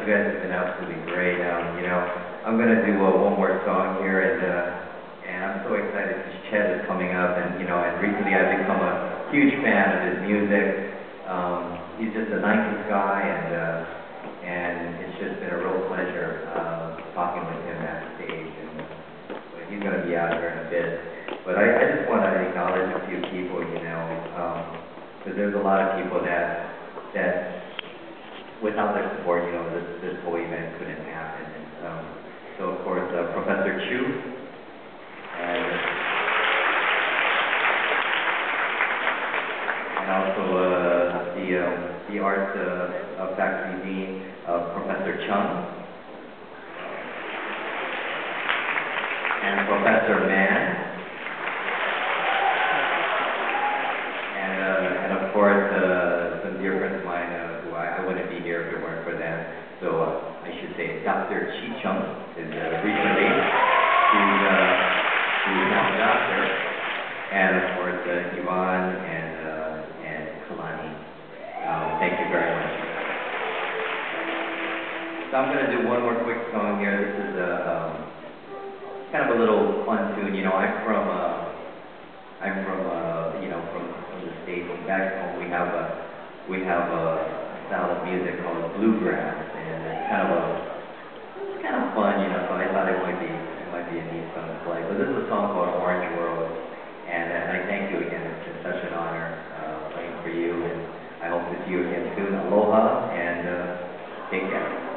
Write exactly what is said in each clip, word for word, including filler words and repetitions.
guys have been absolutely great. Um, you know, I'm gonna do uh, one more song here, and uh, and I'm so excited because Chet is coming up, and you know, and recently I've become a huge fan of his music. Um, he's just the nicest guy, and uh, and it's just been a real pleasure uh, talking with him backstage. And uh, he's gonna be out here in a bit, but I, I just want to acknowledge a few people, you know, because um, there's a lot of people that that. Without their support, you know, this, this whole event couldn't happen. And, um, so, of course, uh, Professor Chu, and, and also uh, the, uh, the art uh, faculty dean, uh, Professor Chung, and Professor Mann, and, uh, and of course, uh, some dear friends of mine. Uh, I wouldn't be here if it weren't for them. So uh, I should say Doctor Chi Chung is uh, recently, who's, uh, who's now a doctor, and of course uh, Yvonne and, uh, and Kalani. Um, thank you very much. So I'm going to do one more quick song here. This is a, um, kind of a little fun tune. You know, I'm from, uh, I'm from, uh, you know, from, from the States. And back home we have a, we have a style of music called bluegrass, and it's kind of a, it's kind of fun, you know. So I thought it might be, it might be a neat song to play. But this is a song called Orange World, and, and I thank you again. It's been such an honor uh, playing for you, and I hope to see you again soon. Aloha, and uh, take care.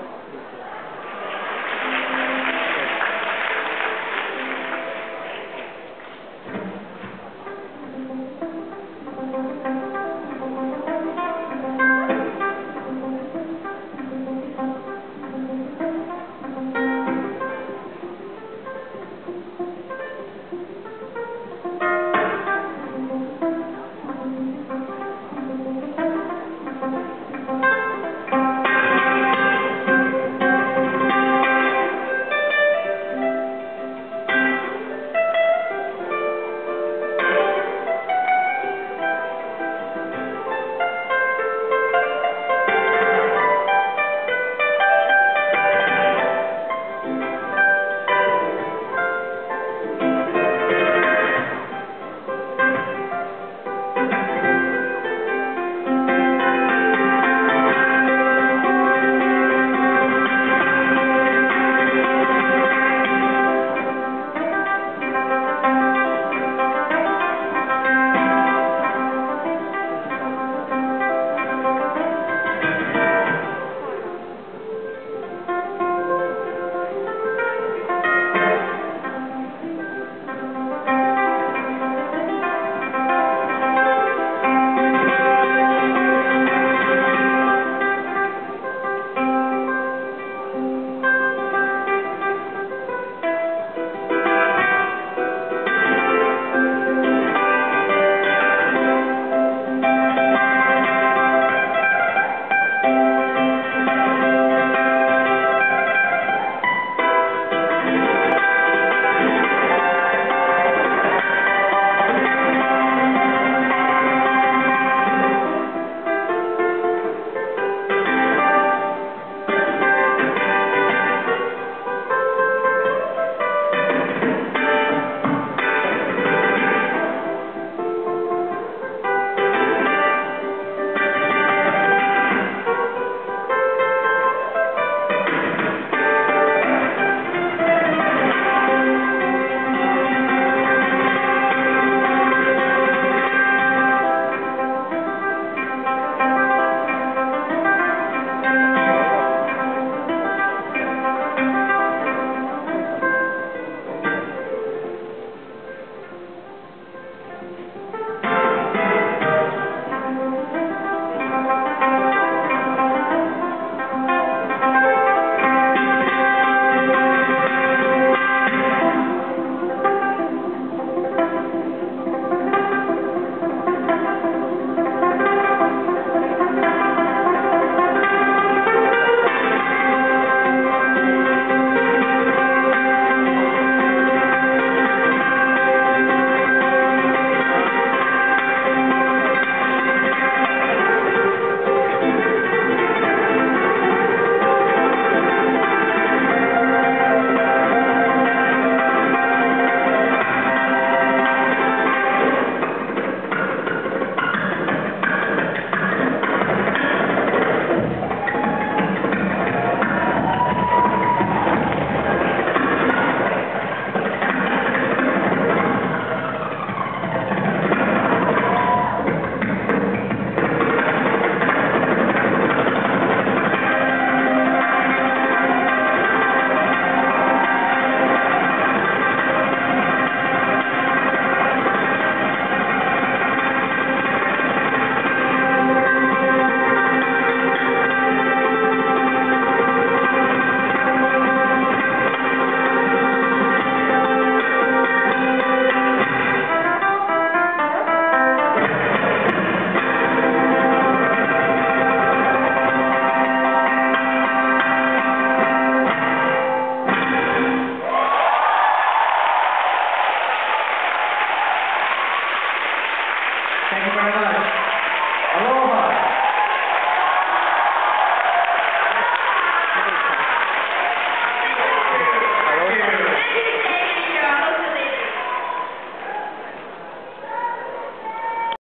very much.